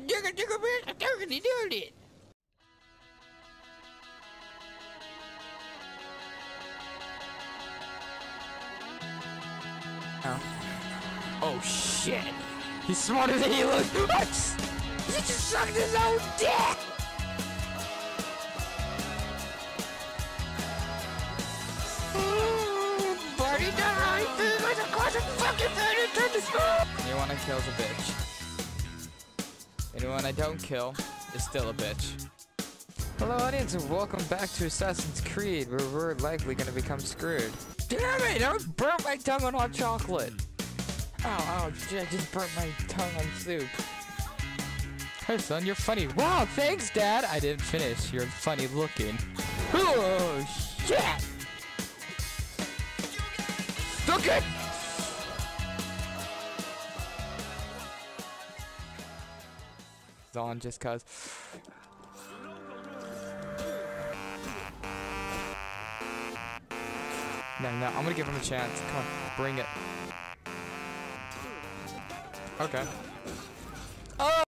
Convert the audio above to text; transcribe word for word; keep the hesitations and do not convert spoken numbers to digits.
digga, digga, bitch, I'm dirty, dirty. Oh. Oh shit! He's smarter than he looks. What? He just sucked his own dick. Buddy died. There's a classic fucking thing. Anyone I kill is a bitch. Anyone I don't kill is still a bitch. Hello audience and welcome back to Assassin's Creed, where we're likely gonna become screwed. Damn it! I burnt my tongue on hot chocolate. Ow, ow, shit, I just burnt my tongue on soup. Hey son, you're funny. Wow, thanks dad! I didn't finish. You're funny looking. Oh shit! Okay! It's on just cause. No, no, I'm gonna give him a chance. Come on, bring it. Okay. Oh!